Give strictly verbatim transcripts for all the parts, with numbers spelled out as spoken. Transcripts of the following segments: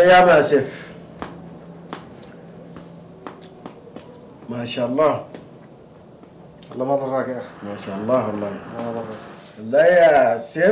الايام يا سيف. ما شاء الله. الله ما ضراك يا اخي. ما شاء الله والله. ما ضراك. والله يا سيف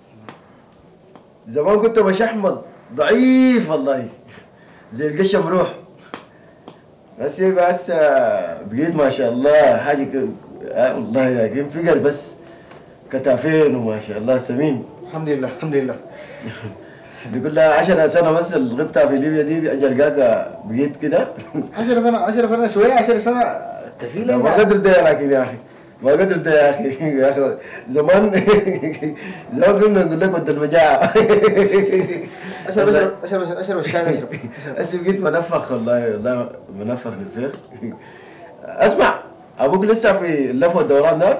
زمان كنت مش احمد ضعيف والله زي القش مروح. بس يبقى هسه بقيت ما شاء الله حاجه ك... آه والله لكن فقر بس كتافين وما شاء الله سمين. الحمد لله الحمد لله. بيقول لها عشرة سنة بس اللي غبتها في ليبيا دي اجل لقاك بقيت كده. عشرة سنة عشرة سنة شوية عشرة سنة كفيلة. ما قدر ده لكن يا اخي ما قدر ده يا اخي يا اخي زمان زمان كنا نقول لك ود المجاعة. اشرب اشرب اشرب اشرب الشاي اشرب. هسه بقيت منفخ والله والله منفخ للفيخ. اسمع ابوك لسه في اللف والدوران ده؟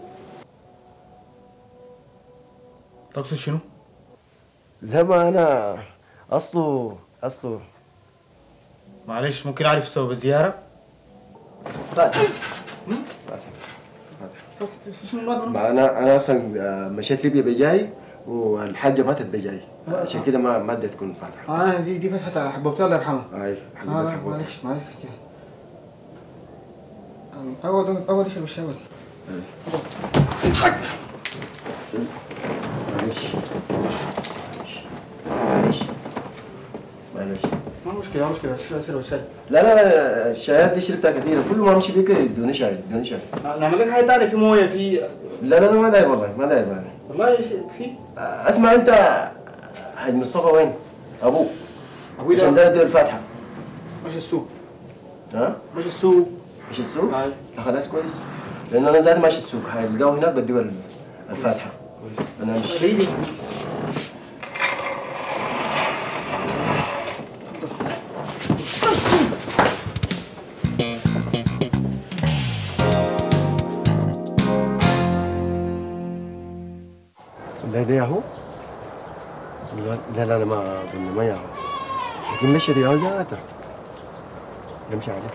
تقصد شنو؟ لا ما انا اصله اصله معلش ممكن اعرف سبب الزيارة؟ طيب شنو ما انا انا اصلا مشيت ليبيا بجاي والحاجه ماتت بجاي عشان كده ما ما اديت تكون فاتحه. اه دي دي فتحة حبوبتها الله يرحمها. اي اه لا معلش معلش اقعد اقعد اشرب الشاي. معلش معلش معلش ما مشكلة ما مشكلة اشرب الشاي. لا لا لا الشايات دي شربتها كثير كل ما امشي بيك يدوني شاي يدوني شاي. نعمل لك حاجة ثانية في موية في. لا لا لا ما داير والله ما داير والله. والله في. اسمع انت حاج مصطفى وين؟ ابوه ابوي عشان ده اديله الفاتحه. مش السوق. ها؟ مش السوق. مش السوق؟ اي خلاص كويس لان انا ذاتي ماشي السوق هيلقاه هناك بديه الفاتحه. انا مش حبيبي. لا ده ياهو؟ لا لا لا ما اظن ما ياهو لكن مشي ياهو ذاته نمشي عليه.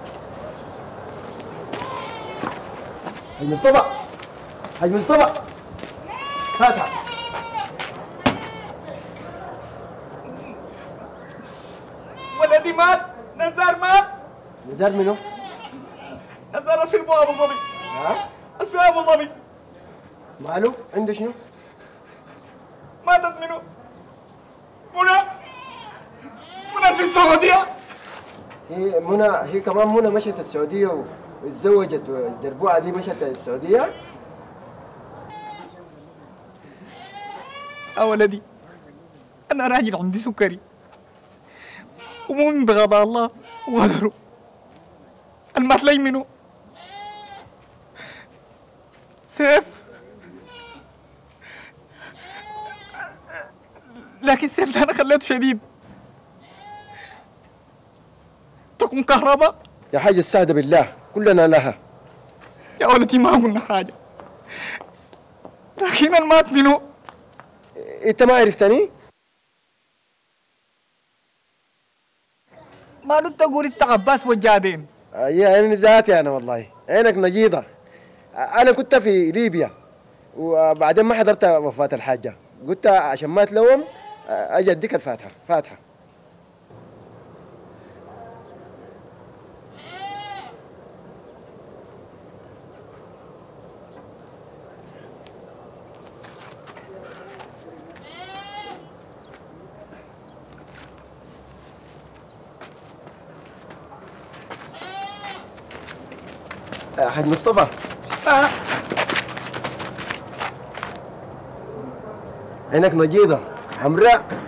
حاج مصطفى حاج مصطفى فاتحه. ولدي مات نزار مات. نزار منو؟ نزار الفيلم ابو ظبي. ها؟ الفيلم ابو ظبي. ماله؟ عنده شنو؟ ماتت منو؟ منى منى في السعودية. هي منى هي كمان منى مشت السعودية وتزوجت والدربوعة دي مشت السعودية؟ يا ولدي أنا راجل عندي سكري ومؤمن بقضاء الله وقدره. المات لي منو؟ سيف. لكن سيف ده أنا خليته شديد. تكون كهرباء. يا حاج السعادة بالله كلنا لها. يا ولدي ما قلنا حاجة لكن المات منو؟ انت ما عرفتني؟ مالو تقول انت عباس وجادين. يا انا ذاتي انا والله عينك نجيضة. انا كنت في ليبيا وبعدين ما حضرت وفاة الحاجة قلت عشان ما تلوم اجي اديك الفاتحة فاتحة. حاج مصطفى. آه. عينك نجيضة حمراء